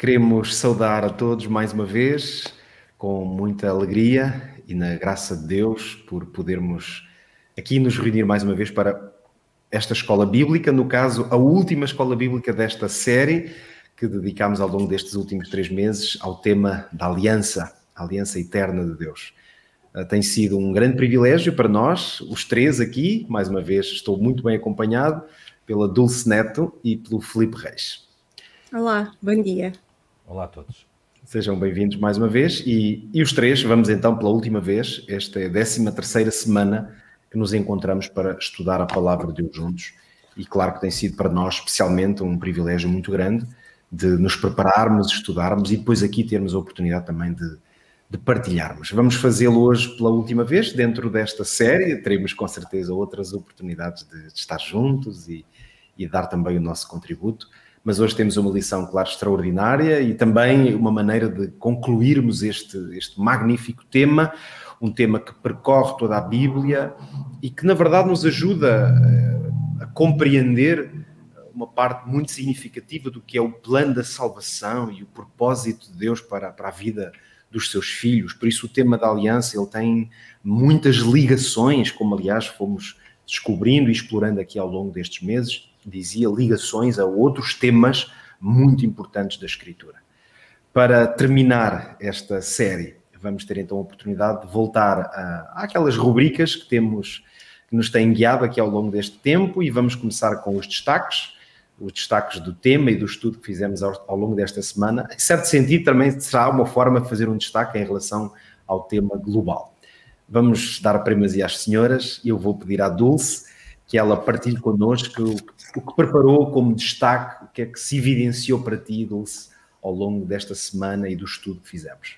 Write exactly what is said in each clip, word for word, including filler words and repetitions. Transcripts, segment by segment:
Queremos saudar a todos mais uma vez, com muita alegria e na graça de Deus, por podermos aqui nos reunir mais uma vez para esta escola bíblica, no caso, a última escola bíblica desta série, que dedicámos ao longo destes últimos três meses ao tema da aliança, a aliança eterna de Deus. Tem sido um grande privilégio para nós, os três aqui, mais uma vez estou muito bem acompanhado pela Dulce Neto e pelo Filipe Reis. Olá, bom dia. Olá a todos. Sejam bem-vindos mais uma vez e, e os três, vamos então pela última vez, esta é a décima terceira semana que nos encontramos para estudar a Palavra de Deus juntos e claro que tem sido para nós especialmente um privilégio muito grande de nos prepararmos, estudarmos e depois aqui termos a oportunidade também de, de partilharmos. Vamos fazê-lo hoje pela última vez dentro desta série, teremos com certeza outras oportunidades de, de estar juntos e, e dar também o nosso contributo. Mas hoje temos uma lição, claro, extraordinária e também uma maneira de concluirmos este, este magnífico tema, um tema que percorre toda a Bíblia e que, na verdade, nos ajuda a, a compreender uma parte muito significativa do que é o plano da salvação e o propósito de Deus para, para a vida dos seus filhos. Por isso, o tema da aliança, ele tem muitas ligações, como, aliás, fomos descobrindo e explorando aqui ao longo destes meses, dizia, ligações a outros temas muito importantes da Escritura. Para terminar esta série, vamos ter então a oportunidade de voltar a, àquelas rubricas que temos, que nos têm guiado aqui ao longo deste tempo e vamos começar com os destaques, os destaques do tema e do estudo que fizemos ao, ao longo desta semana. Em certo sentido, também será uma forma de fazer um destaque em relação ao tema global. Vamos dar a primazia às senhoras e eu vou pedir à Dulce que ela partilhe connosco o, o que preparou como destaque, o que é que se evidenciou para ti, Dulce, ao longo desta semana e do estudo que fizemos.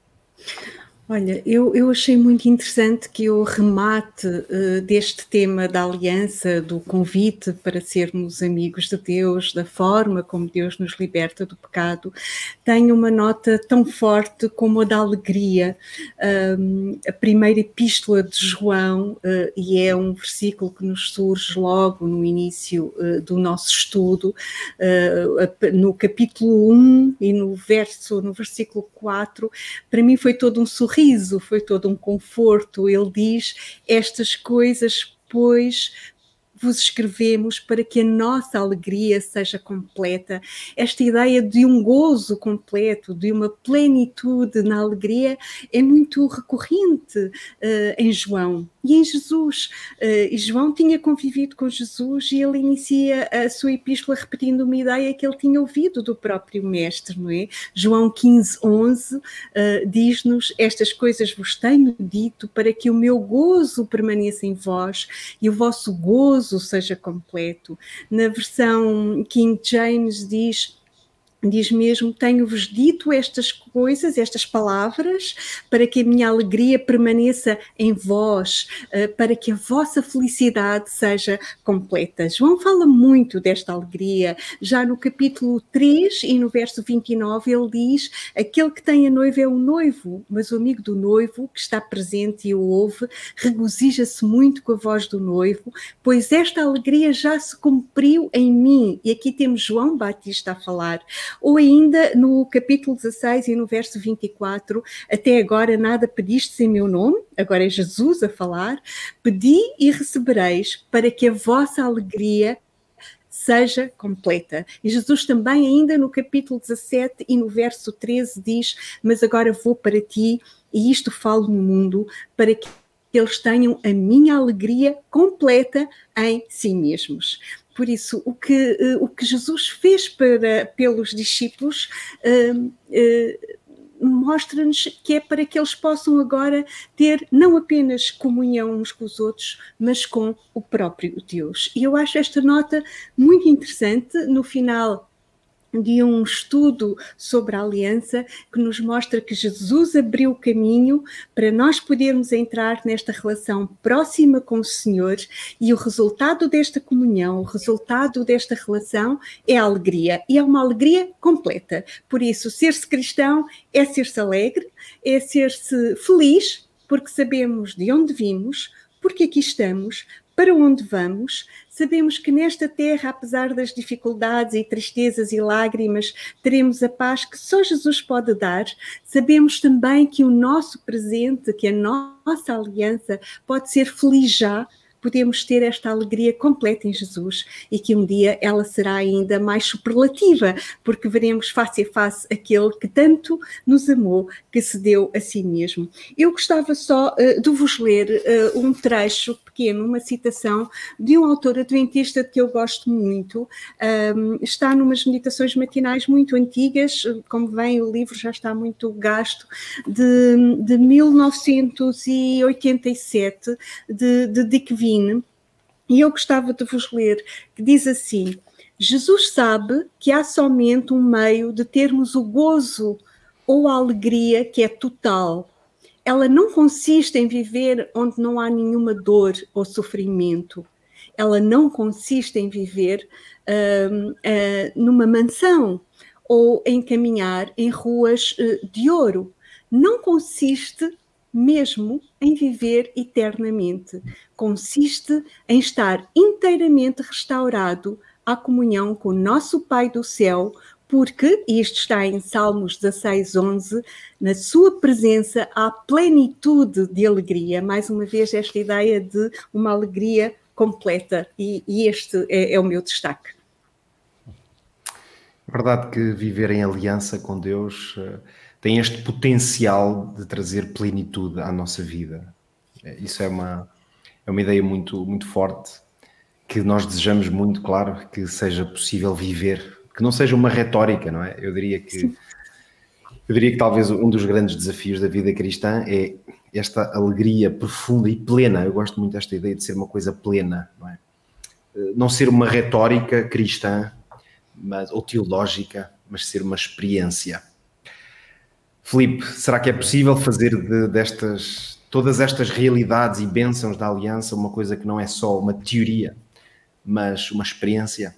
Olha, eu, eu achei muito interessante que o remate uh, deste tema da aliança, do convite para sermos amigos de Deus, da forma como Deus nos liberta do pecado, tenha uma nota tão forte como a da alegria. Um, a primeira epístola de João, uh, e é um versículo que nos surge logo no início uh, do nosso estudo, uh, no capítulo um e no, verso, no versículo quatro, para mim foi todo um sorriso. Riso, foi todo um conforto. Ele diz, estas coisas, pois, vos escrevemos para que a nossa alegria seja completa. Esta ideia de um gozo completo, de uma plenitude na alegria, é muito recorrente uh, em João e em Jesus. Uh, e João tinha convivido com Jesus e ele inicia a sua epístola repetindo uma ideia que ele tinha ouvido do próprio mestre, não é? João quinze, onze uh, diz-nos, estas coisas vos tenho dito para que o meu gozo permaneça em vós e o vosso gozo seja completo. Na versão King James diz, diz mesmo, tenho-vos dito estas coisas, estas palavras, para que a minha alegria permaneça em vós, para que a vossa felicidade seja completa. João fala muito desta alegria, já no capítulo três e no verso vinte e nove ele diz, aquele que tem a noiva é o noivo, mas o amigo do noivo, que está presente e o ouve, regozija-se muito com a voz do noivo, pois esta alegria já se cumpriu em mim. E aqui temos João Batista a falar. Ou ainda no capítulo dezasseis e no verso vinte e quatro, até agora nada pedistes em meu nome, agora é Jesus a falar, pedi e recebereis para que a vossa alegria seja completa. E Jesus também ainda no capítulo dezassete e no verso treze diz, mas agora vou para ti e isto falo no mundo para que eles tenham a minha alegria completa em si mesmos. Por isso, o que, uh, o que Jesus fez para, pelos discípulos uh, uh, mostra-nos que é para que eles possam agora ter não apenas comunhão uns com os outros, mas com o próprio Deus. E eu acho esta nota muito interessante no final de um estudo sobre a aliança que nos mostra que Jesus abriu o caminho para nós podermos entrar nesta relação próxima com o Senhor e o resultado desta comunhão, o resultado desta relação é a alegria e é uma alegria completa. Por isso, ser-se cristão é ser-se alegre, é ser-se feliz, porque sabemos de onde vimos, porque aqui estamos, para onde vamos, sabemos que nesta terra, apesar das dificuldades e tristezas e lágrimas, teremos a paz que só Jesus pode dar. Sabemos também que o nosso presente, que a nossa aliança pode ser feliz já, podemos ter esta alegria completa em Jesus e que um dia ela será ainda mais superlativa, porque veremos face a face aquele que tanto nos amou, que se deu a si mesmo. Eu gostava só uh, de vos ler uh, um trecho pequeno, uma citação de um autor adventista que eu gosto muito. Um, está numas meditações matinais muito antigas, como vem, o livro já está muito gasto, de, de mil novecentos e oitenta e sete, de, de Dick Vine. E eu gostava de vos ler, que diz assim: Jesus sabe que há somente um meio de termos o gozo ou a alegria que é total. Ela não consiste em viver onde não há nenhuma dor ou sofrimento. Ela não consiste em viver uh, uh, numa mansão ou em caminhar em ruas uh, de ouro. Não consiste mesmo em viver eternamente. Consiste em estar inteiramente restaurado à comunhão com o nosso Pai do céu, porque, e isto está em Salmos dezasseis, onze, na sua presença há plenitude de alegria. Mais uma vez, esta ideia de uma alegria completa, e, e este é, é o meu destaque. É verdade que viver em aliança com Deus uh, tem este potencial de trazer plenitude à nossa vida. Isso é uma, é uma ideia muito, muito forte, que nós desejamos muito, claro, que seja possível viver, que não seja uma retórica, não é? Eu diria que, eu diria que talvez um dos grandes desafios da vida cristã é esta alegria profunda e plena. Eu gosto muito desta ideia de ser uma coisa plena, não é? Não ser uma retórica cristã, mas, ou teológica, mas ser uma experiência. Filipe, será que é possível fazer de, destas, todas estas realidades e bênçãos da aliança uma coisa que não é só uma teoria, mas uma experiência?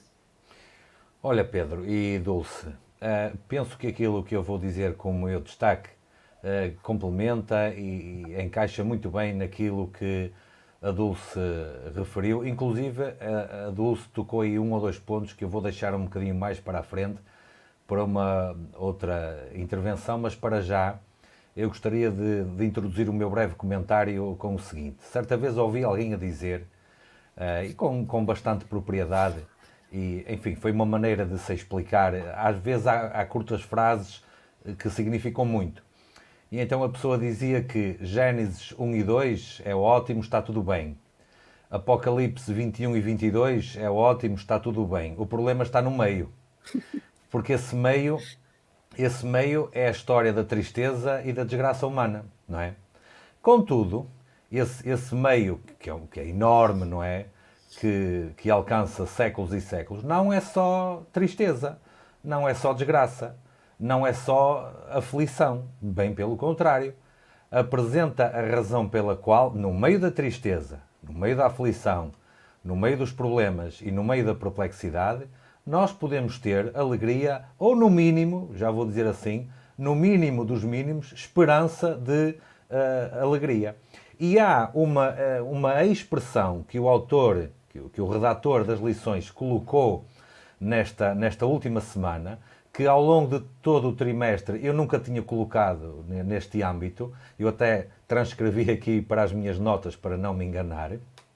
Olha, Pedro e Dulce, uh, penso que aquilo que eu vou dizer como meu destaque uh, complementa e, e encaixa muito bem naquilo que a Dulce referiu. Inclusive, a, a Dulce tocou aí um ou dois pontos que eu vou deixar um bocadinho mais para a frente, para uma outra intervenção, mas para já eu gostaria de, de introduzir o meu breve comentário com o seguinte. Certa vez ouvi alguém a dizer, uh, e com, com bastante propriedade, e, enfim, foi uma maneira de se explicar. Às vezes há, há curtas frases que significam muito. E então a pessoa dizia que Gênesis um e dois é ótimo, está tudo bem. Apocalipse vinte e um e vinte e dois é ótimo, está tudo bem. O problema está no meio. Porque esse meio, esse meio é a história da tristeza e da desgraça humana, não é? Contudo, esse, esse meio, que é, que é enorme, não é? Que, que alcança séculos e séculos, não é só tristeza, não é só desgraça, não é só aflição, bem pelo contrário. Apresenta a razão pela qual, no meio da tristeza, no meio da aflição, no meio dos problemas e no meio da perplexidade, nós podemos ter alegria, ou no mínimo, já vou dizer assim, no mínimo dos mínimos, esperança de uh, alegria. E há uma, uh, uma expressão que o autor, que o, que o redator das lições colocou nesta, nesta última semana, que ao longo de todo o trimestre eu nunca tinha colocado neste âmbito, eu até transcrevi aqui para as minhas notas para não me enganar,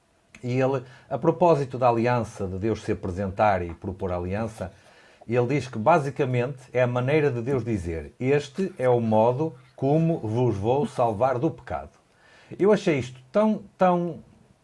e ele, a propósito da aliança, de Deus se apresentar e propor aliança, ele diz que basicamente é a maneira de Deus dizer: este é o modo como vos vou salvar do pecado. Eu achei isto tão, tão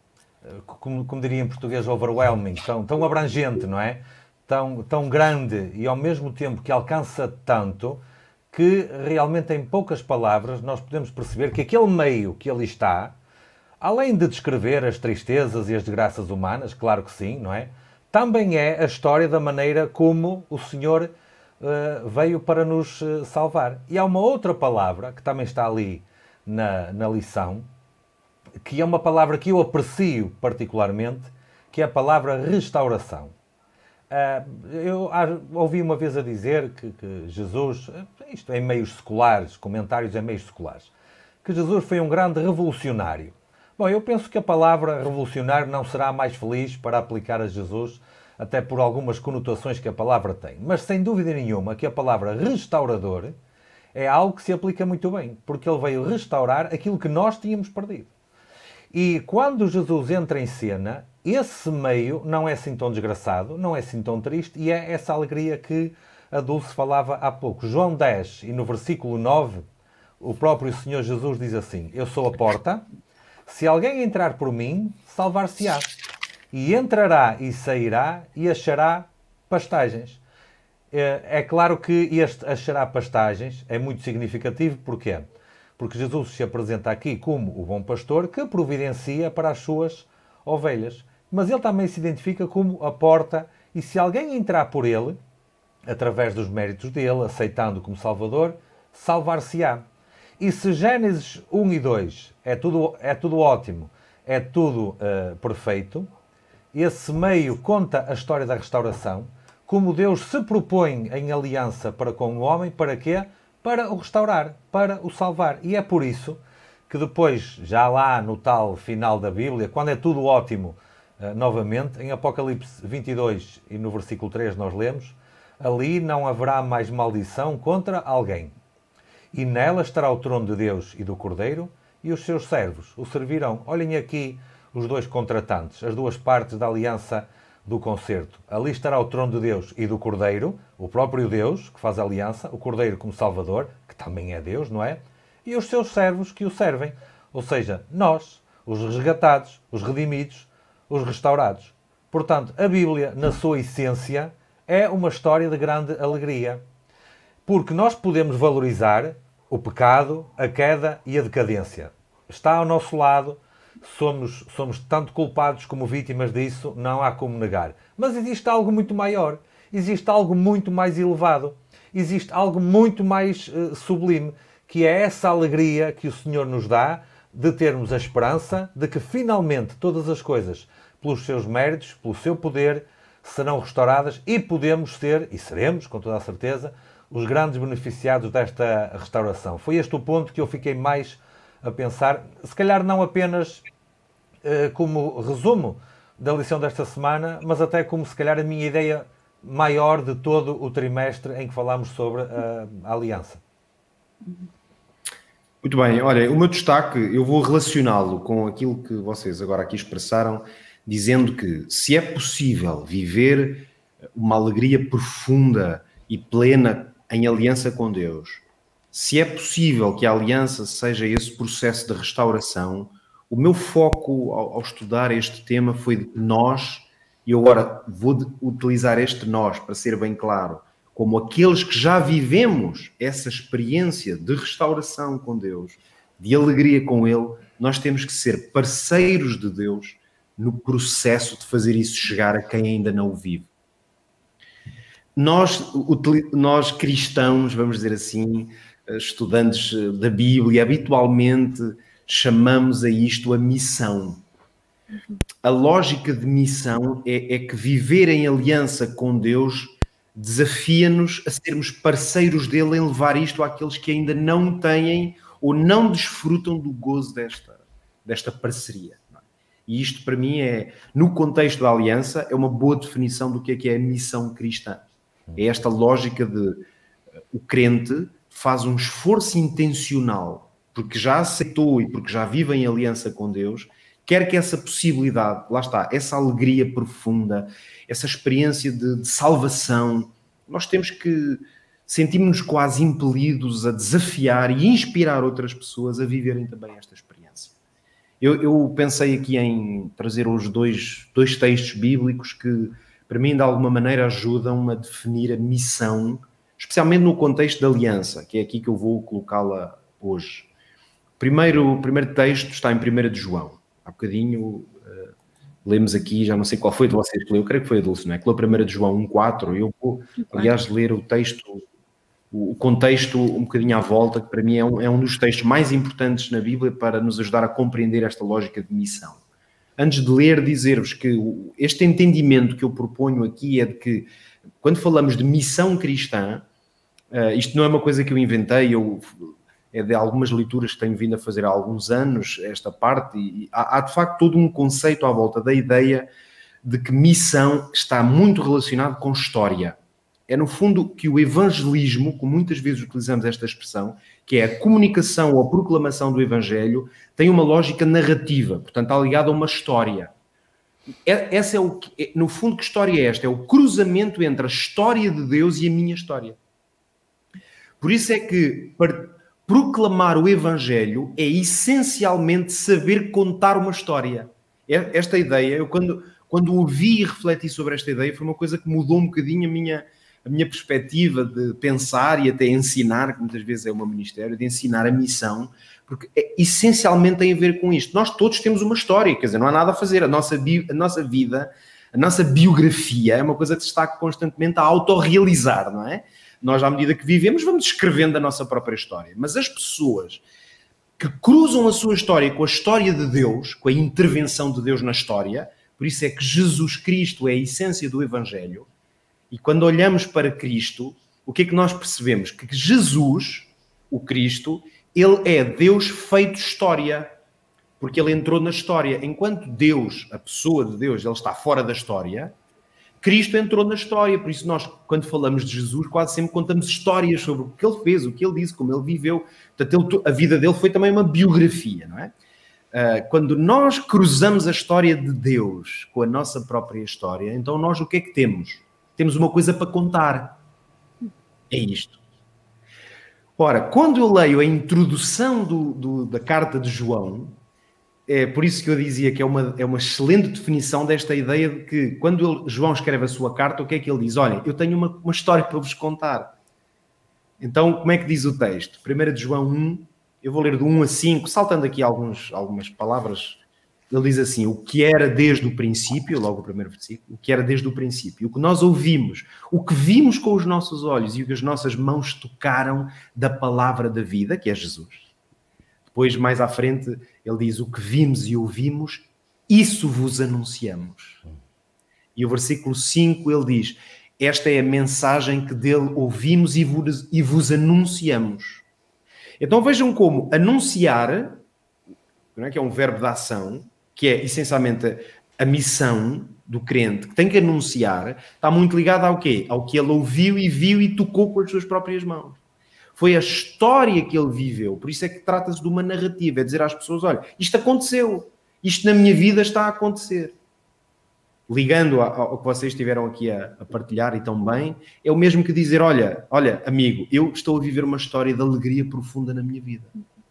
como, como diria em português, overwhelming, tão, tão abrangente, não é? Tão, tão grande e ao mesmo tempo que alcança tanto, que realmente em poucas palavras nós podemos perceber que aquele meio que ali está, além de descrever as tristezas e as desgraças humanas, claro que sim, não é? Também é a história da maneira como o Senhor uh, veio para nos uh, salvar. E há uma outra palavra que também está ali na, na lição, que é uma palavra que eu aprecio particularmente, que é a palavra restauração. Uh, eu ouvi uma vez a dizer que, que Jesus, isto em meios seculares, comentários em meios seculares, que Jesus foi um grande revolucionário. Bom, eu penso que a palavra revolucionar não será mais feliz para aplicar a Jesus, até por algumas conotações que a palavra tem. Mas sem dúvida nenhuma que a palavra restaurador é algo que se aplica muito bem, porque ele veio restaurar aquilo que nós tínhamos perdido. E quando Jesus entra em cena, esse meio não é assim tão desgraçado, não é assim tão triste, e é essa alegria que a Dulce falava há pouco. João dez, e no versículo nove, o próprio Senhor Jesus diz assim: eu sou a porta, se alguém entrar por mim, salvar-se-á. E entrará e sairá e achará pastagens. É claro que este achará pastagens é muito significativo. Porquê? Porque Jesus se apresenta aqui como o bom pastor que providencia para as suas ovelhas. Mas ele também se identifica como a porta, e se alguém entrar por ele, através dos méritos dele, aceitando como Salvador, salvar-se-á. E se Gênesis um e dois é tudo, é tudo ótimo, é tudo uh, perfeito, esse meio conta a história da restauração, como Deus se propõe em aliança para com o homem, para quê? Para o restaurar, para o salvar. E é por isso que depois, já lá no tal final da Bíblia, quando é tudo ótimo, uh, novamente, em Apocalipse vinte e dois e no versículo três nós lemos: ali não haverá mais maldição contra alguém. E nela estará o trono de Deus e do Cordeiro, e os seus servos o servirão. Olhem aqui os dois contratantes, as duas partes da aliança do concerto. Ali estará o trono de Deus e do Cordeiro, o próprio Deus que faz a aliança, o Cordeiro como Salvador, que também é Deus, não é? E os seus servos que o servem. Ou seja, nós, os resgatados, os redimidos, os restaurados. Portanto, a Bíblia, na sua essência, é uma história de grande alegria. Porque nós podemos valorizar o pecado, a queda e a decadência. Está ao nosso lado, somos, somos tanto culpados como vítimas disso, não há como negar. Mas existe algo muito maior, existe algo muito mais elevado, existe algo muito mais uh, sublime, que é essa alegria que o Senhor nos dá de termos a esperança de que finalmente todas as coisas, pelos seus méritos, pelo seu poder, serão restauradas e podemos ser, e seremos, com toda a certeza, os grandes beneficiados desta restauração. Foi este o ponto que eu fiquei mais a pensar, se calhar não apenas uh, como resumo da lição desta semana, mas até como se calhar a minha ideia maior de todo o trimestre em que falámos sobre uh, a aliança. Muito bem, olha, o meu destaque, eu vou relacioná-lo com aquilo que vocês agora aqui expressaram, dizendo que se é possível viver uma alegria profunda e plena em aliança com Deus, se é possível que a aliança seja esse processo de restauração, o meu foco ao, ao estudar este tema foi de nós, e eu agora vou de, utilizar este nós para ser bem claro, como aqueles que já vivemos essa experiência de restauração com Deus, de alegria com Ele, nós temos que ser parceiros de Deus no processo de fazer isso chegar a quem ainda não o vive. Nós, nós cristãos, vamos dizer assim, estudantes da Bíblia, habitualmente chamamos a isto a missão. A lógica de missão é, é que viver em aliança com Deus desafia-nos a sermos parceiros dele em levar isto àqueles que ainda não têm ou não desfrutam do gozo desta, desta parceria. E isto, para mim, é, no contexto da aliança, é uma boa definição do que é que é a missão cristã. É esta lógica de o crente faz um esforço intencional, porque já aceitou e porque já vive em aliança com Deus, quer que essa possibilidade, lá está, essa alegria profunda, essa experiência de, de salvação, nós temos que sentimos-nos quase impelidos a desafiar e inspirar outras pessoas a viverem também esta experiência. Eu, eu pensei aqui em trazer os dois, dois textos bíblicos que, para mim, de alguma maneira, ajudam a definir a missão, especialmente no contexto da aliança, que é aqui que eu vou colocá-la hoje. Primeiro, o primeiro texto está em primeira de João. Há bocadinho uh, lemos aqui, já não sei qual foi de vocês que leu, eu creio que foi a Dulce, não é? Que leu primeira de João um, quatro. Eu vou, aliás, ler o texto, o contexto um bocadinho à volta, que para mim é um, é um dos textos mais importantes na Bíblia para nos ajudar a compreender esta lógica de missão. Antes de ler, dizer-vos que este entendimento que eu proponho aqui é de que, quando falamos de missão cristã, uh, isto não é uma coisa que eu inventei, eu, é de algumas leituras que tenho vindo a fazer há alguns anos, esta parte, e há, há de facto todo um conceito à volta da ideia de que missão está muito relacionado com história. É no fundo que o evangelismo, como muitas vezes utilizamos esta expressão, que é a comunicação ou a proclamação do evangelho, tem uma lógica narrativa, portanto está ligado a uma história. Essa é o que, no fundo, que história é esta? É o cruzamento entre a história de Deus e a minha história. Por isso é que para proclamar o evangelho é essencialmente saber contar uma história. Esta ideia, eu quando, quando ouvi e refleti sobre esta ideia, foi uma coisa que mudou um bocadinho a minha, a minha perspectiva de pensar e até ensinar, que muitas vezes é o meu ministério, de ensinar a missão, porque é, essencialmente tem a ver com isto. Nós todos temos uma história, quer dizer, não há nada a fazer. A nossa, bi, a nossa vida, a nossa biografia é uma coisa que se está constantemente a autorrealizar, não é? Nós, à medida que vivemos, vamos escrevendo a nossa própria história. Mas as pessoas que cruzam a sua história com a história de Deus, com a intervenção de Deus na história, por isso é que Jesus Cristo é a essência do Evangelho, e quando olhamos para Cristo, o que é que nós percebemos? Que Jesus, o Cristo, ele é Deus feito história, porque ele entrou na história. Enquanto Deus, a pessoa de Deus, ele está fora da história, Cristo entrou na história. Por isso nós, quando falamos de Jesus, quase sempre contamos histórias sobre o que ele fez, o que ele disse, como ele viveu. Portanto, ele, a vida dele foi também uma biografia, não é? Uh, quando nós cruzamos a história de Deus com a nossa própria história, então nós o que é que temos? Temos uma coisa para contar. É isto. Ora, quando eu leio a introdução do, do, da carta de João, é por isso que eu dizia que é uma, é uma excelente definição desta ideia de que quando ele, João escreve a sua carta, o que é que ele diz? Olha, eu tenho uma, uma história para vos contar. Então, como é que diz o texto? primeira de João um, eu vou ler do um a cinco, saltando aqui alguns, algumas palavras. Ele diz assim, o que era desde o princípio, logo o primeiro versículo, o que era desde o princípio, o que nós ouvimos, o que vimos com os nossos olhos e o que as nossas mãos tocaram da palavra da vida, que é Jesus. Depois, mais à frente, ele diz, o que vimos e ouvimos, isso vos anunciamos. E o versículo cinco, ele diz, esta é a mensagem que dele ouvimos e vos, e vos anunciamos. Então vejam como anunciar, não é, que é um verbo de ação, que é essencialmente a missão do crente, que tem que anunciar, está muito ligado ao quê? Ao que ele ouviu e viu e tocou com as suas próprias mãos. Foi a história que ele viveu. Por isso é que trata-se de uma narrativa. É dizer às pessoas, olha, isto aconteceu. Isto na minha vida está a acontecer. Ligando ao que vocês estiveram aqui a, a partilhar e tão bem, é o mesmo que dizer, olha, olha, amigo, eu estou a viver uma história de alegria profunda na minha vida.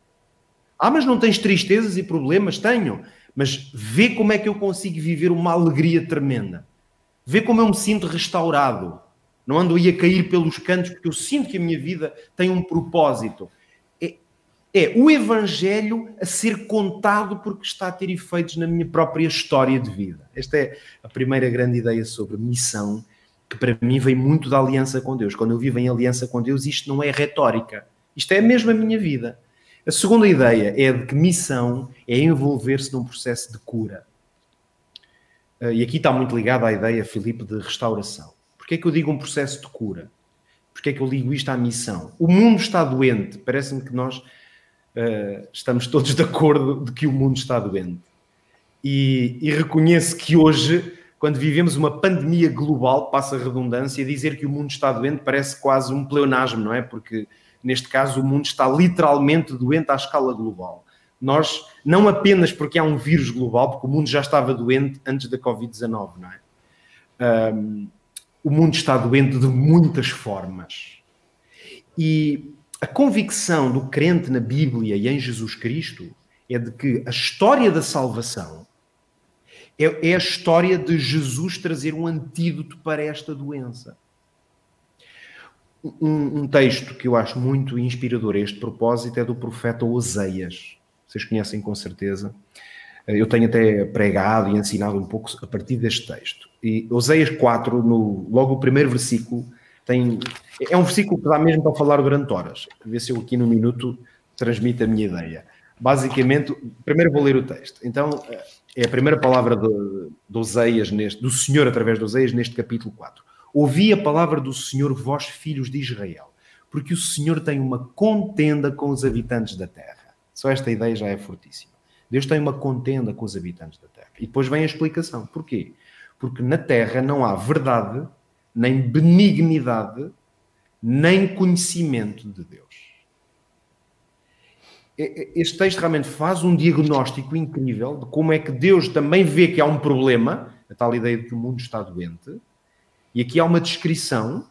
Ah, mas não tens tristezas e problemas? Tenho. Mas vê como é que eu consigo viver uma alegria tremenda. Vê como eu me sinto restaurado. Não ando aí a cair pelos cantos, porque eu sinto que a minha vida tem um propósito. É, é o Evangelho a ser contado porque está a ter efeitos na minha própria história de vida. Esta é a primeira grande ideia sobre missão, que para mim vem muito da aliança com Deus. Quando eu vivo em aliança com Deus, isto não é retórica. Isto é mesmo a minha vida. A segunda ideia é de que missão é envolver-se num processo de cura. E aqui está muito ligado à ideia, Filipe, de restauração. Porquê é que eu digo um processo de cura? Porquê é que eu ligo isto à missão? O mundo está doente. Parece-me que nós uh, estamos todos de acordo de que o mundo está doente. E, e reconheço que hoje, quando vivemos uma pandemia global, passa a redundância, dizer que o mundo está doente parece quase um pleonasmo, não é? Porque neste caso, o mundo está literalmente doente à escala global. Nós, não apenas porque há um vírus global, porque o mundo já estava doente antes da covid dezanove, não é? Um, o mundo está doente de muitas formas. E a convicção do crente na Bíblia e em Jesus Cristo é de que a história da salvação é, é a história de Jesus trazer um antídoto para esta doença. Um, um texto que eu acho muito inspirador a este propósito é do profeta Oseias. Vocês conhecem com certeza. Eu tenho até pregado e ensinado um pouco a partir deste texto. E Oseias quatro, no, logo o primeiro versículo, tem, é um versículo que dá mesmo para falar durante horas. Ver se eu aqui no minuto transmito a minha ideia. Basicamente, primeiro vou ler o texto. Então, é a primeira palavra de, de Oseias, neste, do Senhor através de Oseias, neste capítulo quatro. Ouvi a palavra do Senhor, vós filhos de Israel. Porque o Senhor tem uma contenda com os habitantes da terra. Só esta ideia já é fortíssima. Deus tem uma contenda com os habitantes da terra. E depois vem a explicação. Porquê? Porque na terra não há verdade, nem benignidade, nem conhecimento de Deus. Este texto realmente faz um diagnóstico incrível de como é que Deus também vê que há um problema, a tal ideia de que o mundo está doente, e aqui há uma descrição,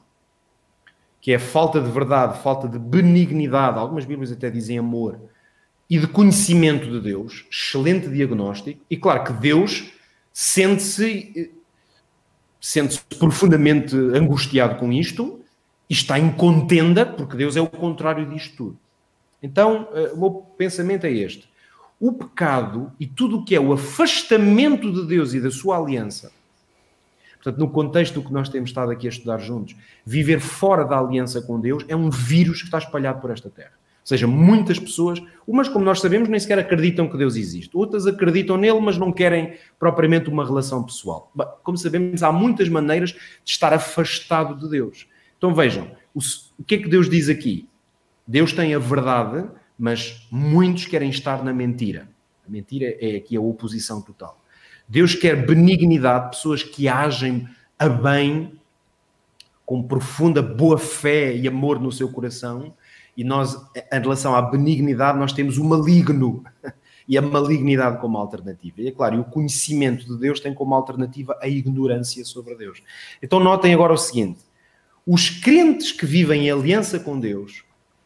que é falta de verdade, falta de benignidade, algumas Bíblias até dizem amor, e de conhecimento de Deus, excelente diagnóstico, e claro que Deus sente-se sente-se profundamente angustiado com isto, e está em contenda, porque Deus é o contrário disto tudo. Então, o meu pensamento é este. O pecado e tudo o que é o afastamento de Deus e da sua aliança, portanto, no contexto do que nós temos estado aqui a estudar juntos, viver fora da aliança com Deus é um vírus que está espalhado por esta terra. Ou seja, muitas pessoas, umas, como nós sabemos, nem sequer acreditam que Deus existe. Outras acreditam nele, mas não querem propriamente uma relação pessoal. Como sabemos, há muitas maneiras de estar afastado de Deus. Então vejam, o, o que é que Deus diz aqui? Deus tem a verdade, mas muitos querem estar na mentira. A mentira é aqui a oposição total. Deus quer benignidade, pessoas que agem a bem, com profunda boa fé e amor no seu coração, e nós, em relação à benignidade, nós temos o maligno e a malignidade como alternativa. E é claro, e o conhecimento de Deus tem como alternativa a ignorância sobre Deus. Então notem agora o seguinte, os crentes que vivem em aliança com Deus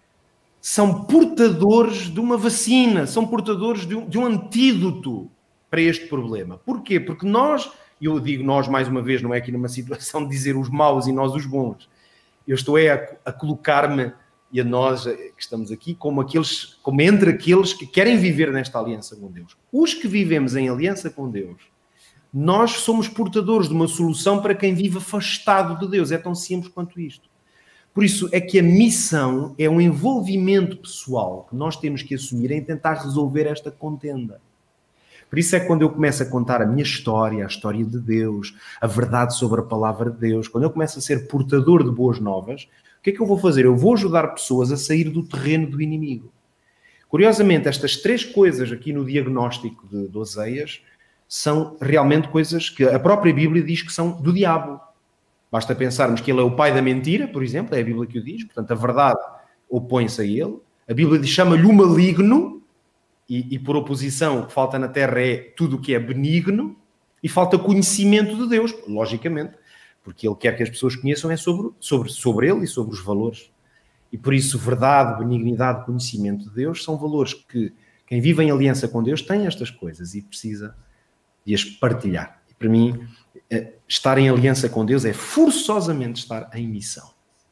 são portadores de uma vacina, são portadores de um, de um antídoto para este problema. Porquê? Porque nós, eu digo nós mais uma vez, não é aqui numa situação de dizer os maus e nós os bons, eu estou é a, a colocar-me e a nós que estamos aqui como, aqueles, como entre aqueles que querem viver nesta aliança com Deus. Os que vivemos em aliança com Deus, nós somos portadores de uma solução para quem vive afastado de Deus. É tão simples quanto isto. Por isso é que a missão é um envolvimento pessoal que nós temos que assumir em tentar resolver esta contenda. Por isso é que quando eu começo a contar a minha história, a história de Deus, a verdade sobre a palavra de Deus, quando eu começo a ser portador de boas novas, o que é que eu vou fazer? Eu vou ajudar pessoas a sair do terreno do inimigo. Curiosamente, estas três coisas aqui no diagnóstico de, de Oseias são realmente coisas que a própria Bíblia diz que são do diabo. Basta pensarmos que ele é o pai da mentira, por exemplo, é a Bíblia que o diz, portanto a verdade opõe-se a ele. A Bíblia chama-lhe o maligno, e, e por oposição o que falta na terra é tudo o que é benigno, e falta conhecimento de Deus, logicamente, porque ele quer que as pessoas conheçam é sobre, sobre, sobre ele e sobre os valores. E por isso verdade, benignidade, conhecimento de Deus são valores que quem vive em aliança com Deus tem estas coisas e precisa de as partilhar. E para mim, estar em aliança com Deus é forçosamente estar em missão.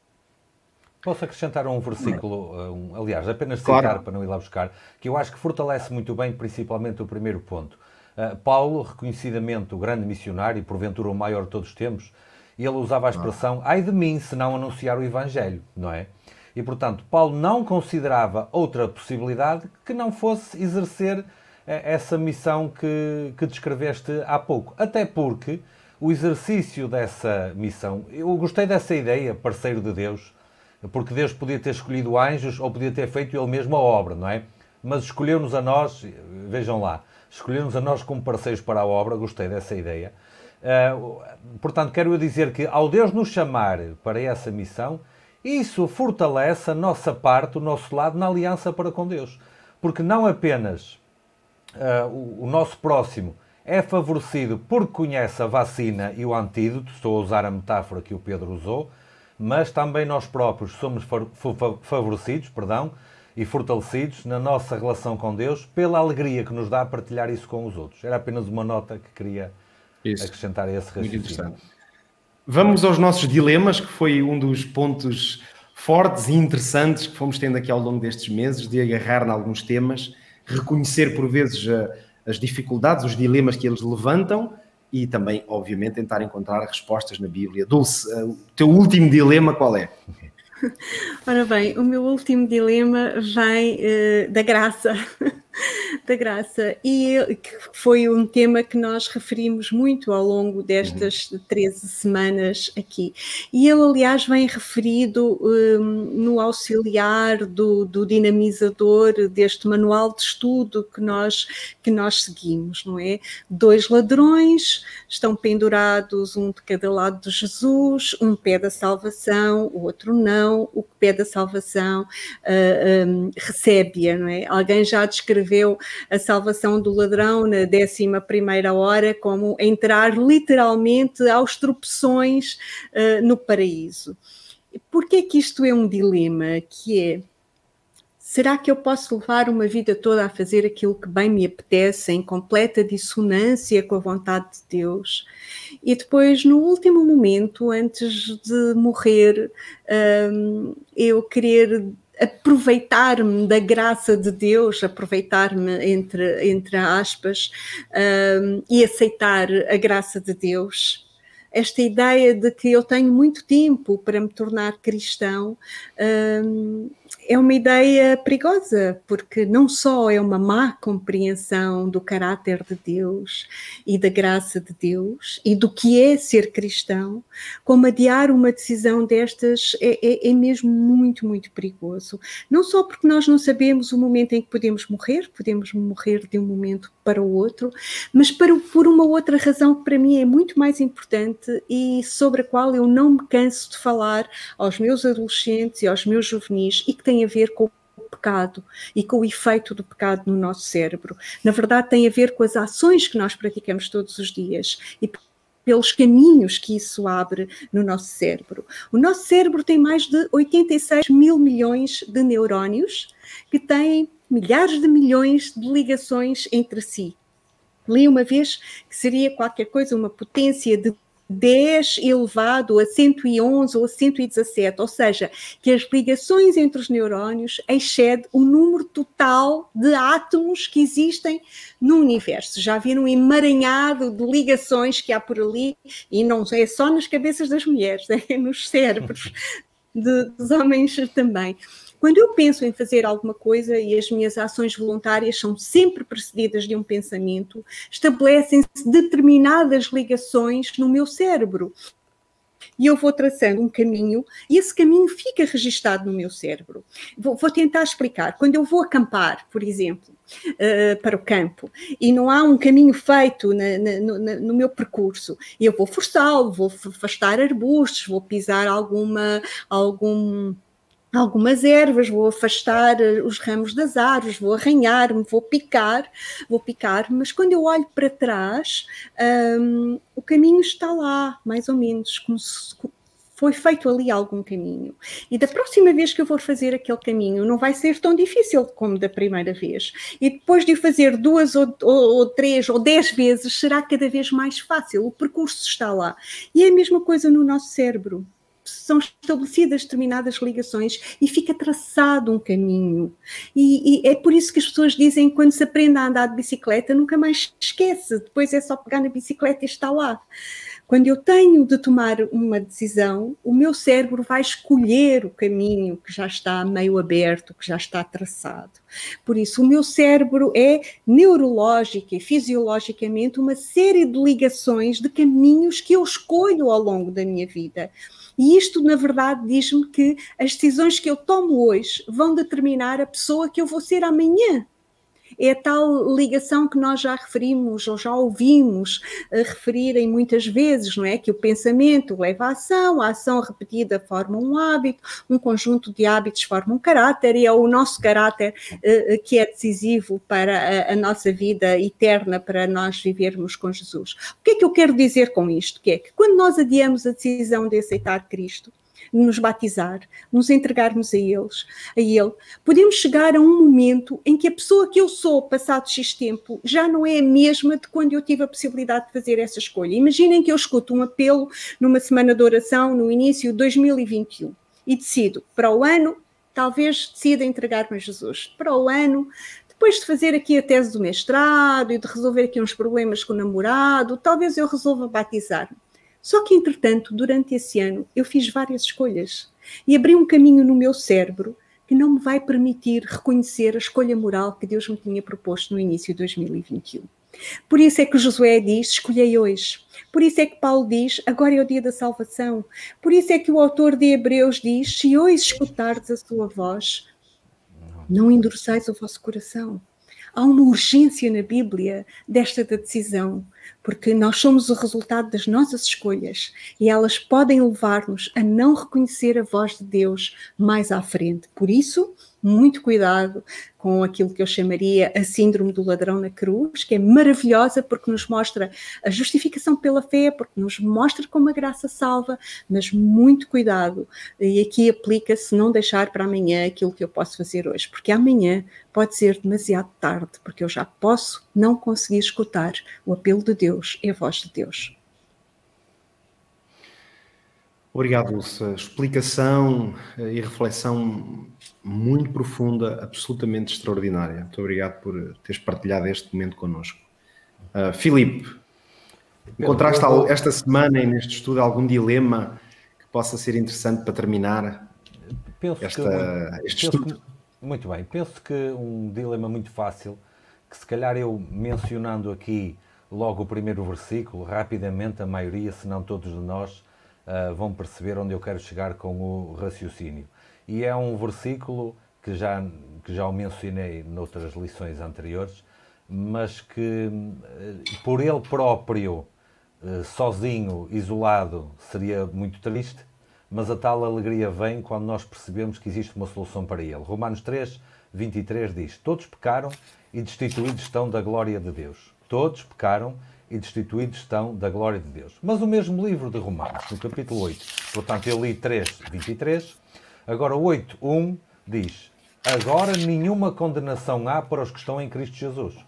Posso acrescentar um versículo, um, aliás, apenas citar, claro, para não ir lá buscar, que eu acho que fortalece muito bem, principalmente o primeiro ponto. Uh, Paulo, reconhecidamente o grande missionário e porventura o maior de todos os tempos, ele usava a expressão, ai de mim se não anunciar o Evangelho, não é? E, portanto, Paulo não considerava outra possibilidade que não fosse exercer essa missão que, que descreveste há pouco. Até porque o exercício dessa missão, eu gostei dessa ideia, parceiro de Deus, porque Deus podia ter escolhido anjos ou podia ter feito ele mesmo a obra, não é? Mas escolheu-nos a nós, vejam lá, escolheu-nos a nós como parceiros para a obra, gostei dessa ideia. Uh, portanto, quero eu dizer que ao Deus nos chamar para essa missão, isso fortalece a nossa parte, o nosso lado na aliança para com Deus. Porque não apenas uh, o, o nosso próximo é favorecido porque conhece a vacina e o antídoto, estou a usar a metáfora que o Pedro usou, mas também nós próprios somos favorecidos, perdão, e fortalecidos na nossa relação com Deus pela alegria que nos dá a partilhar isso com os outros. Era apenas uma nota que queria isso. acrescentar a esse raciocínio. Vamos aos nossos dilemas, que foi um dos pontos fortes e interessantes que fomos tendo aqui ao longo destes meses, de agarrar em alguns temas, reconhecer por vezes as dificuldades, os dilemas que eles levantam e também, obviamente, tentar encontrar respostas na Bíblia. Dulce, o teu último dilema qual é? Ora bem, o meu último dilema vem uh, da graça. da graça, e que foi um tema que nós referimos muito ao longo destas uhum. treze semanas aqui. E ele, aliás, vem referido um, no auxiliar do, do dinamizador deste manual de estudo que nós, que nós seguimos, não é? Dois ladrões estão pendurados, um de cada lado de Jesus, um pede a salvação, o outro não, o que pede a salvação uh, um, recebe-a, não é? Alguém já descreveu a salvação do ladrão na décima primeira hora como entrar literalmente aos tropeções uh, no paraíso. Por que é que isto é um dilema? Que é, será que eu posso levar uma vida toda a fazer aquilo que bem me apetece, em completa dissonância com a vontade de Deus? E depois, no último momento, antes de morrer, um, eu querer aproveitar-me da graça de Deus, aproveitar-me entre, entre aspas, um, e aceitar a graça de Deus. Esta ideia de que eu tenho muito tempo para me tornar cristão um, é uma ideia perigosa, porque não só é uma má compreensão do caráter de Deus e da graça de Deus e do que é ser cristão, como adiar uma decisão destas é, é, é mesmo muito, muito perigoso. Não só porque nós não sabemos o momento em que podemos morrer, podemos morrer de um momento para o outro, mas para, por uma outra razão que para mim é muito mais importante e sobre a qual eu não me canso de falar aos meus adolescentes e aos meus juvenis, e que tem a ver com o pecado e com o efeito do pecado no nosso cérebro. Na verdade, tem a ver com as ações que nós praticamos todos os dias e pelos caminhos que isso abre no nosso cérebro. O nosso cérebro tem mais de oitenta e seis mil milhões de neurónios que têm milhares de milhões de ligações entre si. Li uma vez que seria qualquer coisa, uma potência de dez elevado a cento e onze ou a cento e dezassete, ou seja, que as ligações entre os neurónios excede o número total de átomos que existem no universo. Já viram um emaranhado de ligações que há por ali, e não é só nas cabeças das mulheres, é nos cérebros de, dos homens também. Quando eu penso em fazer alguma coisa e as minhas ações voluntárias são sempre precedidas de um pensamento, estabelecem-se determinadas ligações no meu cérebro. E eu vou traçando um caminho e esse caminho fica registado no meu cérebro. Vou, vou tentar explicar. Quando eu vou acampar, por exemplo, uh, para o campo, e não há um caminho feito na, na, no, na, no meu percurso, eu vou forçá-lo, vou afastar arbustos, vou pisar alguma... algum algumas ervas, vou afastar os ramos das árvores, vou arranhar-me, vou picar, vou picar, mas quando eu olho para trás, um, o caminho está lá, mais ou menos, como se foi feito ali algum caminho. E da próxima vez que eu for fazer aquele caminho, não vai ser tão difícil como da primeira vez. E depois de o fazer duas ou, ou, ou três ou dez vezes, será cada vez mais fácil, o percurso está lá. E é a mesma coisa no nosso cérebro. São estabelecidas determinadas ligações e fica traçado um caminho. E, e é por isso que as pessoas dizem que quando se aprende a andar de bicicleta, nunca mais esquece, depois é só pegar na bicicleta e está lá. Quando eu tenho de tomar uma decisão, o meu cérebro vai escolher o caminho que já está meio aberto, que já está traçado. Por isso, o meu cérebro é neurológica e fisiologicamente uma série de ligações de caminhos que eu escolho ao longo da minha vida. E isto, na verdade, diz-me que as decisões que eu tomo hoje vão determinar a pessoa que eu vou ser amanhã. É a tal ligação que nós já referimos ou já ouvimos uh, referirem muitas vezes, não é? Que o pensamento leva à ação, a ação repetida forma um hábito, um conjunto de hábitos forma um caráter, e é o nosso caráter uh, que é decisivo para a, a nossa vida eterna, para nós vivermos com Jesus. O que é que eu quero dizer com isto? Que é que quando nós adiamos a decisão de aceitar Cristo, nos batizar, nos entregarmos a, eles, a Ele, podemos chegar a um momento em que a pessoa que eu sou, passado X tempo, já não é a mesma de quando eu tive a possibilidade de fazer essa escolha. Imaginem que eu escuto um apelo numa semana de oração no início de dois mil e vinte e um e decido, para o ano, talvez decida entregar-me a Jesus. Para o ano, depois de fazer aqui a tese do mestrado e de resolver aqui uns problemas com o namorado, talvez eu resolva batizar-me. Só que, entretanto, durante esse ano, eu fiz várias escolhas e abri um caminho no meu cérebro que não me vai permitir reconhecer a escolha moral que Deus me tinha proposto no início de dois mil e vinte e um. Por isso é que Josué diz, escolhei hoje. Por isso é que Paulo diz, agora é o dia da salvação. Por isso é que o autor de Hebreus diz, se hoje escutardes a sua voz, não endureçais o vosso coração. Há uma urgência na Bíblia desta decisão, porque nós somos o resultado das nossas escolhas e elas podem levar-nos a não reconhecer a voz de Deus mais à frente. Por isso, muito cuidado com aquilo que eu chamaria a síndrome do ladrão na cruz, que é maravilhosa porque nos mostra a justificação pela fé, porque nos mostra como a graça salva, mas muito cuidado. E aqui aplica-se não deixar para amanhã aquilo que eu posso fazer hoje, porque amanhã pode ser demasiado tarde, porque eu já posso não conseguir escutar o apelo de Deus e a voz de Deus. Obrigado, Dulce. Explicação e reflexão muito profunda, absolutamente extraordinária. Muito obrigado por teres partilhado este momento connosco. Uh, Filipe, encontraste esta semana e neste estudo algum dilema que possa ser interessante para terminar penso esta, que, este penso estudo? Que, muito bem, penso que um dilema muito fácil, que se calhar eu mencionando aqui logo o primeiro versículo, rapidamente a maioria, se não todos de nós, Uh, vão perceber onde eu quero chegar com o raciocínio. E é um versículo que já, que já o mencionei noutras lições anteriores, mas que uh, por ele próprio, uh, sozinho, isolado, seria muito triste, mas a tal alegria vem quando nós percebemos que existe uma solução para ele. Romanos três, vinte e três diz, todos pecaram e destituídos estão da glória de Deus. Todos pecaram e destituídos estão da glória de Deus. Mas o mesmo livro de Romanos, no capítulo oito, portanto eu li três, vinte e três, agora oito, um, diz, agora nenhuma condenação há para os que estão em Cristo Jesus.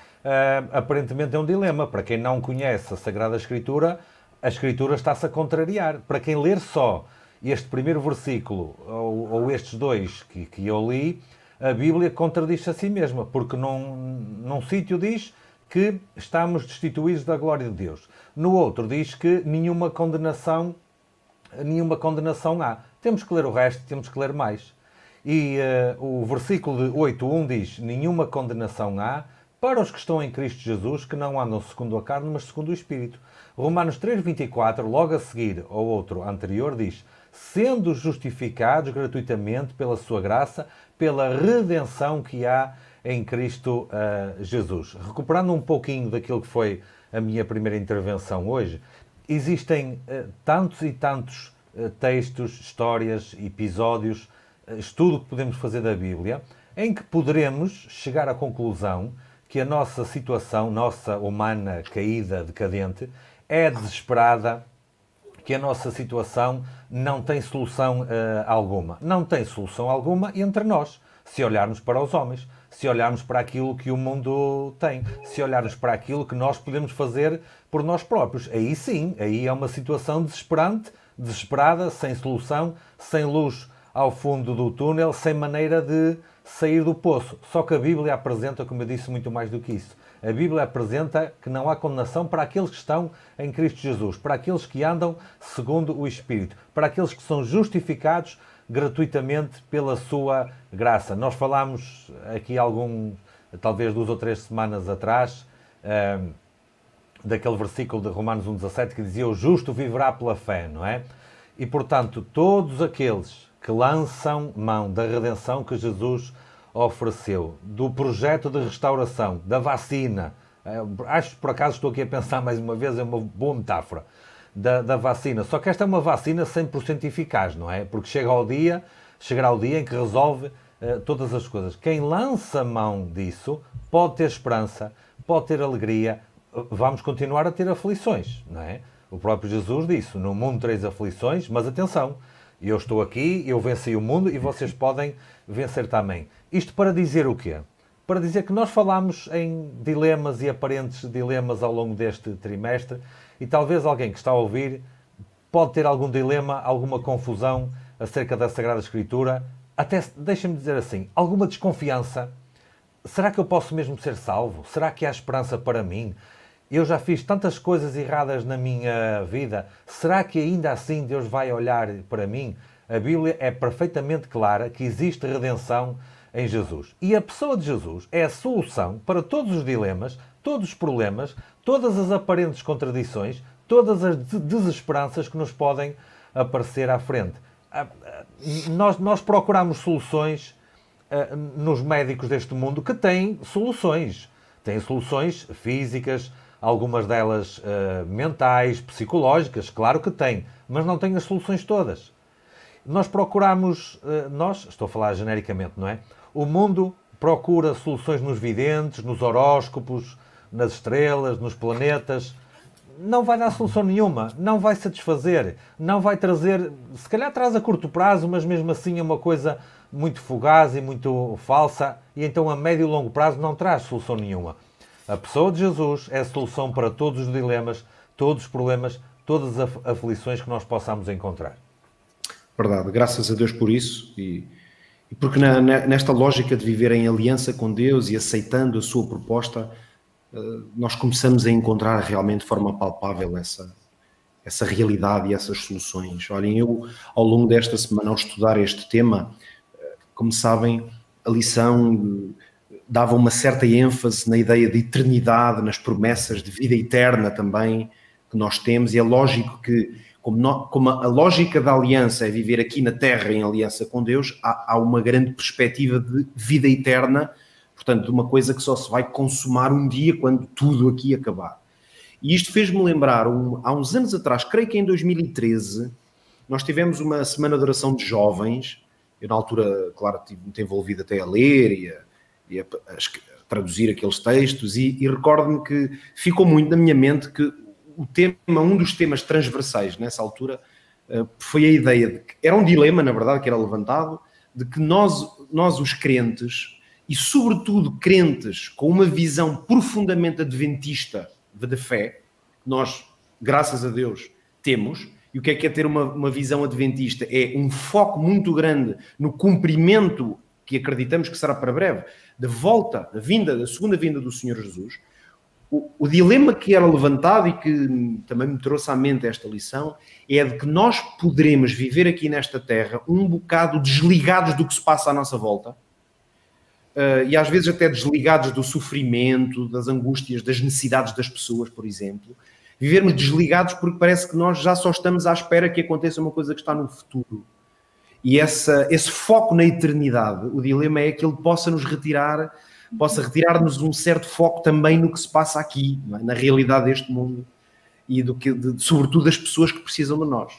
Uh, aparentemente é um dilema, para quem não conhece a Sagrada Escritura, a Escritura está-se a contrariar. Para quem ler só este primeiro versículo, ou, ou estes dois que, que eu li, a Bíblia contradiz-se a si mesma, porque num, num sítio diz que estamos destituídos da glória de Deus. No outro diz que nenhuma condenação, nenhuma condenação há. Temos que ler o resto, temos que ler mais. E uh, o versículo de oito, um diz, nenhuma condenação há para os que estão em Cristo Jesus, que não andam segundo a carne, mas segundo o Espírito. Romanos três, vinte e quatro, logo a seguir ao outro anterior, diz, sendo justificados gratuitamente pela sua graça, pela redenção que há em Cristo uh, Jesus. Recuperando um pouquinho daquilo que foi a minha primeira intervenção hoje, existem uh, tantos e tantos uh, textos, histórias, episódios, uh, estudo que podemos fazer da Bíblia, em que poderemos chegar à conclusão que a nossa situação, nossa humana caída, decadente, é desesperada, que a nossa situação não tem solução uh, alguma. Não tem solução alguma entre nós, se olharmos para os homens, se olharmos para aquilo que o mundo tem, se olharmos para aquilo que nós podemos fazer por nós próprios. Aí sim, aí é uma situação desesperante, desesperada, sem solução, sem luz ao fundo do túnel, sem maneira de sair do poço. Só que a Bíblia apresenta, como eu disse, muito mais do que isso. A Bíblia apresenta que não há condenação para aqueles que estão em Cristo Jesus, para aqueles que andam segundo o Espírito, para aqueles que são justificados gratuitamente pela sua graça. Nós falámos aqui algum, talvez duas ou três semanas atrás, um, daquele versículo de Romanos um, dezassete que dizia o justo viverá pela fé, não é? E, portanto, todos aqueles que lançam mão da redenção que Jesus ofereceu, do projeto de restauração, da vacina, acho que por acaso estou aqui a pensar mais uma vez, é uma boa metáfora, Da, da vacina, só que esta é uma vacina cem por cento eficaz, não é? Porque chega ao dia, chegará o dia em que resolve uh, todas as coisas. Quem lança mão disso pode ter esperança, pode ter alegria, vamos continuar a ter aflições, não é? O próprio Jesus disse, no mundo tereis aflições, mas atenção, eu estou aqui, eu venci o mundo e vocês podem vencer também. Isto para dizer o quê? Para dizer que nós falámos em dilemas e aparentes dilemas ao longo deste trimestre, e talvez alguém que está a ouvir pode ter algum dilema, alguma confusão acerca da Sagrada Escritura, até, deixem-me dizer assim, alguma desconfiança. Será que eu posso mesmo ser salvo? Será que há esperança para mim? Eu já fiz tantas coisas erradas na minha vida, será que ainda assim Deus vai olhar para mim? A Bíblia é perfeitamente clara que existe redenção em Jesus. E a pessoa de Jesus é a solução para todos os dilemas, todos os problemas, todas as aparentes contradições, todas as desesperanças que nos podem aparecer à frente. Nós, nós procuramos soluções uh, nos médicos deste mundo que têm soluções. Têm soluções físicas, algumas delas uh, mentais, psicológicas, claro que têm, mas não têm as soluções todas. Nós procuramos, uh, nós, estou a falar genericamente, não é? O mundo procura soluções nos videntes, nos horóscopos, nas estrelas, nos planetas. Não vai dar solução nenhuma, não vai satisfazer, não vai trazer, se calhar traz a curto prazo, mas mesmo assim é uma coisa muito fugaz e muito falsa, e então a médio e longo prazo não traz solução nenhuma. A pessoa de Jesus é a solução para todos os dilemas, todos os problemas, todas as aflições que nós possamos encontrar. Verdade, graças a Deus por isso, e, e porque na, nesta lógica de viver em aliança com Deus e aceitando a sua proposta, nós começamos a encontrar realmente de forma palpável essa, essa realidade e essas soluções. Olhem, eu ao longo desta semana, ao estudar este tema, como sabem, a lição dava uma certa ênfase na ideia de eternidade, nas promessas de vida eterna também que nós temos, e é lógico que, como, nós, como a lógica da aliança é viver aqui na Terra em aliança com Deus, há, há uma grande perspectiva de vida eterna, portanto, de uma coisa que só se vai consumar um dia quando tudo aqui acabar. E isto fez-me lembrar, um, há uns anos atrás, creio que em dois mil e treze, nós tivemos uma semana de oração de jovens. Eu, na altura, claro, estive muito envolvido até a ler e a, e a, a, a traduzir aqueles textos, e, e recordo-me que ficou muito na minha mente que o tema, um dos temas transversais nessa altura uh, foi a ideia de que era um dilema, na verdade, que era levantado, de que nós, nós os crentes, e sobretudo crentes com uma visão profundamente adventista da fé, que nós, graças a Deus, temos. E o que é que é ter uma, uma visão adventista? É um foco muito grande no cumprimento, que acreditamos que será para breve, da volta, da vinda, da segunda vinda do Senhor Jesus. O, o dilema que era levantado e que também me trouxe à mente esta lição é de que nós poderemos viver aqui nesta terra um bocado desligados do que se passa à nossa volta, Uh, e às vezes até desligados do sofrimento, das angústias, das necessidades das pessoas, por exemplo. Vivermos desligados porque parece que nós já só estamos à espera que aconteça uma coisa que está no futuro. E essa, esse foco na eternidade, o dilema é que ele possa nos retirar, possa retirar-nos um certo foco também no que se passa aqui, não é? Na realidade deste mundo, e do que, de, sobretudo das pessoas que precisam de nós.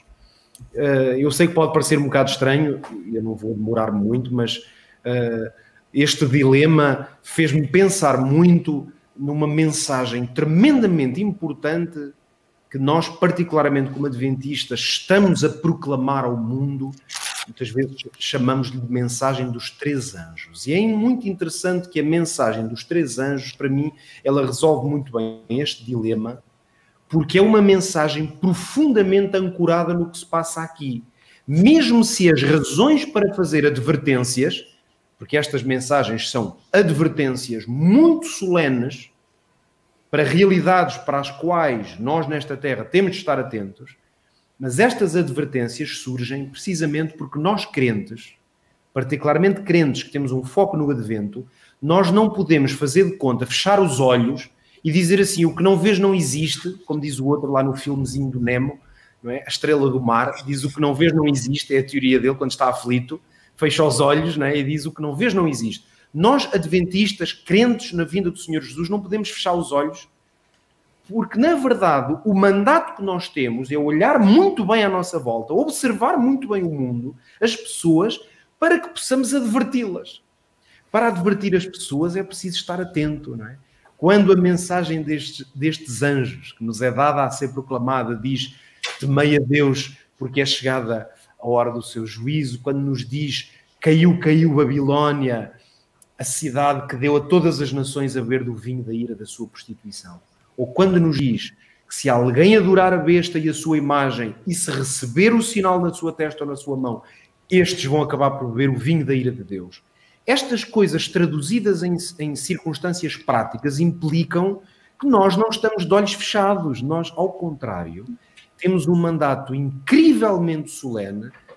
Uh, eu sei que pode parecer um bocado estranho, eu não vou demorar muito, mas... Uh, Este dilema fez-me pensar muito numa mensagem tremendamente importante que nós, particularmente como adventistas, estamos a proclamar ao mundo. Muitas vezes chamamos-lhe de mensagem dos três anjos. E é muito interessante que a mensagem dos três anjos, para mim, ela resolve muito bem este dilema, porque é uma mensagem profundamente ancorada no que se passa aqui. Mesmo se as razões para fazer advertências, porque estas mensagens são advertências muito solenes para realidades para as quais nós nesta terra temos de estar atentos, mas estas advertências surgem precisamente porque nós crentes, particularmente crentes que temos um foco no advento, nós não podemos fazer de conta, fechar os olhos e dizer assim, o que não vês não existe, como diz o outro lá no filmezinho do Nemo, não é? A estrela do mar, diz o que não vês não existe, é a teoria dele quando está aflito, fecha os olhos, não é? E diz o que não vês não existe. Nós, adventistas, crentes na vinda do Senhor Jesus, não podemos fechar os olhos, porque, na verdade, o mandato que nós temos é olhar muito bem à nossa volta, observar muito bem o mundo, as pessoas, para que possamos adverti-las. Para advertir as pessoas é preciso estar atento, não é? Quando a mensagem destes, destes anjos, que nos é dada a ser proclamada, diz, temei a Deus, porque é chegada a hora do seu juízo, quando nos diz, caiu, caiu Babilónia, a cidade que deu a todas as nações a beber do vinho da ira da sua prostituição. Ou quando nos diz que se alguém adorar a besta e a sua imagem e se receber o sinal na sua testa ou na sua mão, estes vão acabar por beber o vinho da ira de Deus. Estas coisas traduzidas em, em circunstâncias práticas implicam que nós não estamos de olhos fechados. Nós, ao contrário, temos um mandato incrivelmente solene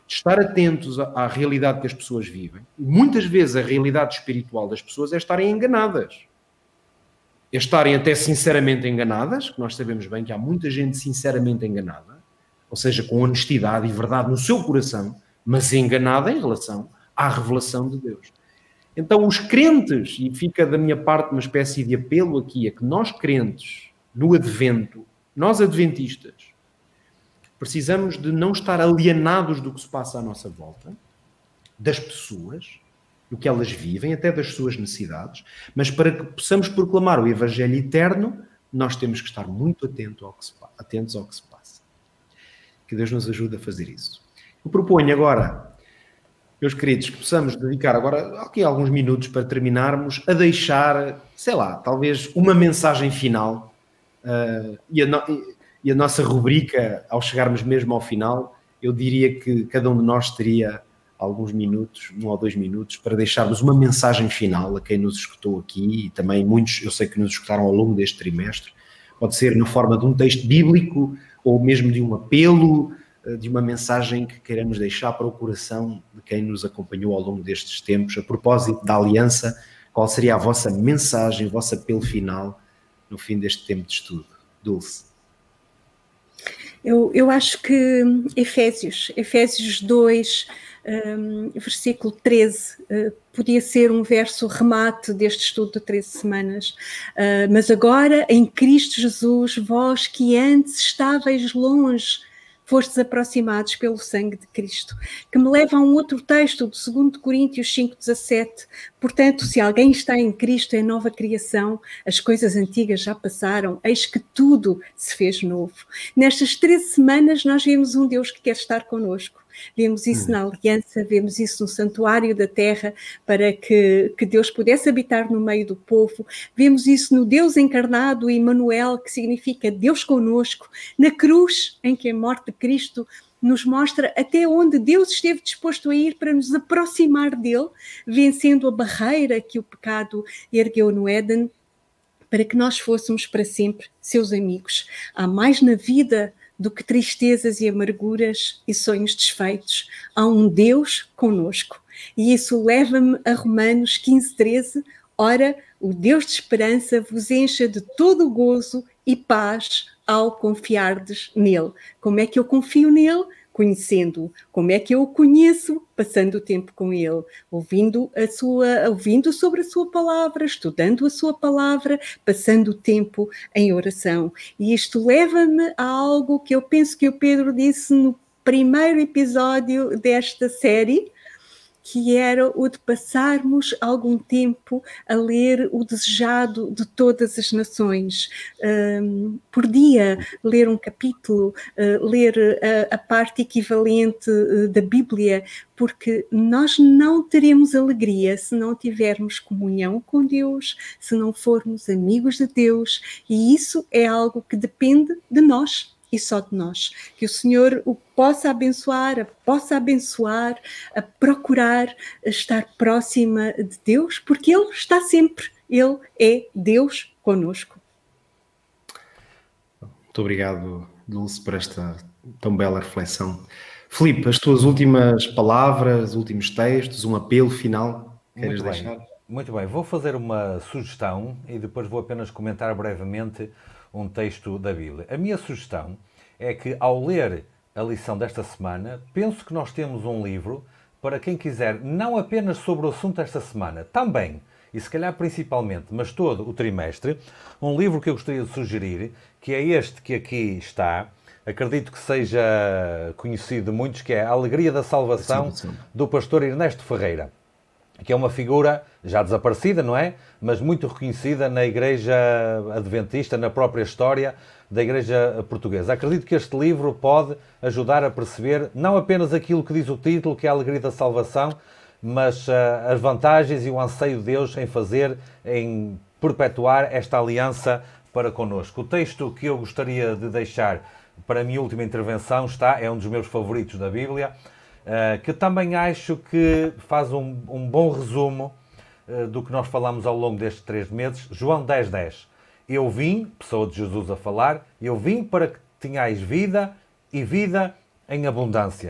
de estar atentos à, à realidade que as pessoas vivem. Muitas vezes a realidade espiritual das pessoas é estarem enganadas. É estarem até sinceramente enganadas, que nós sabemos bem que há muita gente sinceramente enganada, ou seja, com honestidade e verdade no seu coração, mas enganada em relação à revelação de Deus. Então os crentes, e fica da minha parte uma espécie de apelo aqui, é que nós crentes, no Advento, nós adventistas, precisamos de não estar alienados do que se passa à nossa volta, das pessoas, do que elas vivem, até das suas necessidades, mas para que possamos proclamar o Evangelho eterno, nós temos que estar muito atento ao que se, atentos ao que se passa. Que Deus nos ajude a fazer isso. Eu proponho agora, meus queridos, que possamos dedicar agora aqui alguns minutos para terminarmos a deixar, sei lá, talvez uma mensagem final uh, e, a no, e a nossa rubrica, ao chegarmos mesmo ao final, eu diria que cada um de nós teria alguns minutos, um ou dois minutos, para deixarmos uma mensagem final a quem nos escutou aqui e também muitos, eu sei que nos escutaram ao longo deste trimestre. Pode ser na forma de um texto bíblico ou mesmo de um apelo, de uma mensagem que queremos deixar para o coração de quem nos acompanhou ao longo destes tempos. A propósito da aliança, qual seria a vossa mensagem, o vosso apelo final no fim deste tempo de estudo? Dulce. Eu, eu acho que Efésios, Efésios dois, um, versículo treze, uh, podia ser um verso remate deste estudo de treze semanas. Uh, mas agora, em Cristo Jesus, vós que antes estáveis longe, fostes aproximados pelo sangue de Cristo, que me leva a um outro texto do segundo Coríntios cinco, dezassete. Portanto, se alguém está em Cristo, é nova criação, as coisas antigas já passaram, eis que tudo se fez novo. Nestas treze semanas nós vemos um Deus que quer estar connosco. Vemos isso na aliança, vemos isso no santuário da terra, para que, que Deus pudesse habitar no meio do povo. Vemos isso no Deus encarnado, Emmanuel, que significa Deus conosco. Na cruz, em que a morte de Cristo nos mostra até onde Deus esteve disposto a ir para nos aproximar dele, vencendo a barreira que o pecado ergueu no Éden, para que nós fôssemos para sempre seus amigos. Há mais na vida do que tristezas e amarguras e sonhos desfeitos. Há um Deus conosco. E isso leva-me a Romanos quinze, treze. Ora, o Deus de esperança vos encha de todo o gozo e paz ao confiardes nele. Como é que eu confio nele? Conhecendo-o. Como é que eu o conheço? Passando o tempo com ele, ouvindo, a sua, ouvindo sobre a sua palavra, estudando a sua palavra, passando o tempo em oração. E isto leva-me a algo que eu penso que o Pedro disse no primeiro episódio desta série, que era o de passarmos algum tempo a ler o desejado de todas as nações. Um, por dia, ler um capítulo, uh, ler a, a parte equivalente uh, da Bíblia, porque nós não teremos alegria se não tivermos comunhão com Deus, se não formos amigos de Deus, e isso é algo que depende de nós. E só de nós. Que o Senhor o possa abençoar, a possa abençoar, a procurar a estar próxima de Deus, porque Ele está sempre. Ele é Deus conosco. Muito obrigado, Dulce, por esta tão bela reflexão. Filipe, as tuas últimas palavras, últimos textos, um apelo final, queres Muito deixar? Bem. Muito bem, vou fazer uma sugestão e depois vou apenas comentar brevemente um texto da Bíblia. A minha sugestão é que, ao ler a lição desta semana, penso que nós temos um livro para quem quiser, não apenas sobre o assunto desta semana, também, e se calhar principalmente, mas todo o trimestre, um livro que eu gostaria de sugerir, que é este que aqui está, acredito que seja conhecido de muitos, que é A Alegria da Salvação, sim, sim. do pastor Ernesto Ferreira, que é uma figura já desaparecida, não é? Mas muito reconhecida na Igreja Adventista, na própria história da Igreja Portuguesa. Acredito que este livro pode ajudar a perceber não apenas aquilo que diz o título, que é a Alegria da Salvação, mas uh, as vantagens e o anseio de Deus em fazer, em perpetuar esta aliança para connosco. O texto que eu gostaria de deixar para a minha última intervenção está, é um dos meus favoritos da Bíblia, Uh, que também acho que faz um, um bom resumo uh, do que nós falamos ao longo destes três meses. João dez, dez. Eu vim, pessoa de Jesus a falar, eu vim para que tenhais vida e vida em abundância.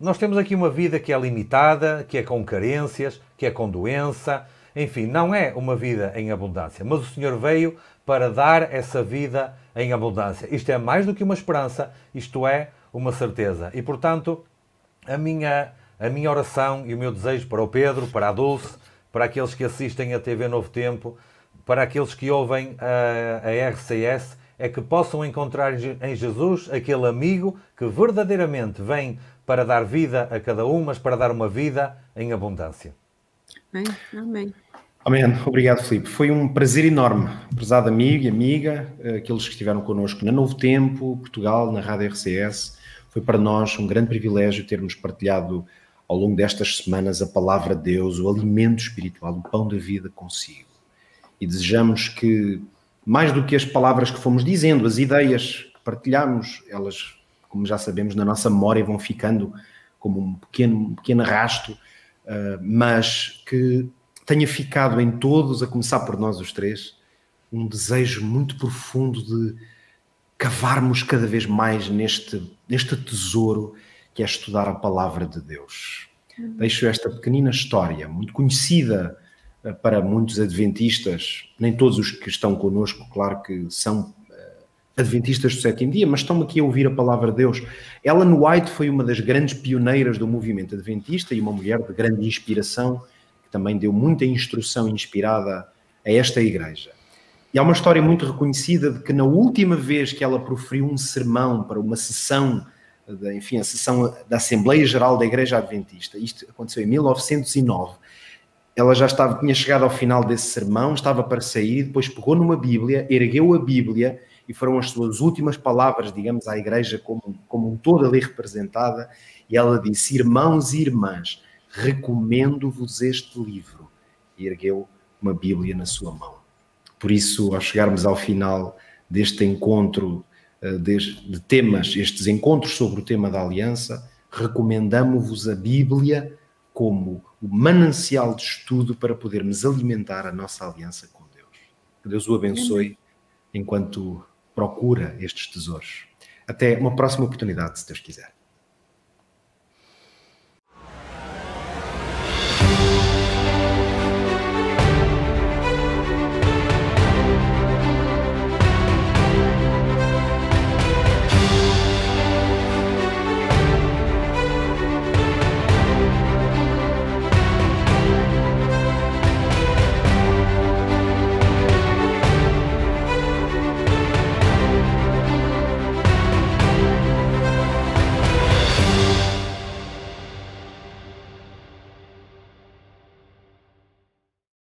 nós temos aqui uma vida que é limitada, que é com carências, que é com doença, enfim, não é uma vida em abundância, mas o Senhor veio para dar essa vida em abundância. Isto é mais do que uma esperança, isto é uma certeza. E, portanto, a minha, a minha oração e o meu desejo para o Pedro, para a Dulce, para aqueles que assistem a T V Novo Tempo, para aqueles que ouvem a, a R C S, é que possam encontrar em Jesus aquele amigo que verdadeiramente vem para dar vida a cada um, mas para dar uma vida em abundância. Amém. Amém. Amém. Obrigado, Filipe. Foi um prazer enorme, prezado amigo e amiga, aqueles que estiveram connosco na Novo Tempo, Portugal, na Rádio R C S. Foi para nós um grande privilégio termos partilhado ao longo destas semanas a palavra de Deus, o alimento espiritual, o pão da vida consigo. E desejamos que, mais do que as palavras que fomos dizendo, as ideias que partilhamos, elas, como já sabemos, na nossa memória vão ficando como um pequeno, um pequeno arrasto, uh, mas que tenha ficado em todos, a começar por nós os três, um desejo muito profundo de cavarmos cada vez mais neste, neste tesouro que é estudar a palavra de Deus. Uhum. Deixo esta pequenina história, muito conhecida para muitos adventistas, nem todos os que estão connosco, claro que são adventistas do sétimo dia, mas estão aqui a ouvir a palavra de Deus. Ellen White foi uma das grandes pioneiras do movimento adventista e uma mulher de grande inspiração, que também deu muita instrução inspirada a esta igreja. E há uma história muito reconhecida de que na última vez que ela proferiu um sermão para uma sessão, de, enfim, a sessão da Assembleia Geral da Igreja Adventista, isto aconteceu em mil novecentos e nove, ela já estava, tinha chegado ao final desse sermão, estava para sair, depois pegou numa Bíblia, ergueu a Bíblia, e foram as suas últimas palavras, digamos, à igreja como, como um todo ali representada, e ela disse: irmãos e irmãs, recomendo-vos este livro, e ergueu uma Bíblia na sua mão. Por isso, ao chegarmos ao final deste encontro de temas, estes encontros sobre o tema da aliança, recomendamos-vos a Bíblia como o manancial de estudo para podermos alimentar a nossa aliança com Deus. Que Deus o abençoe enquanto procura estes tesouros. Até uma próxima oportunidade, se Deus quiser.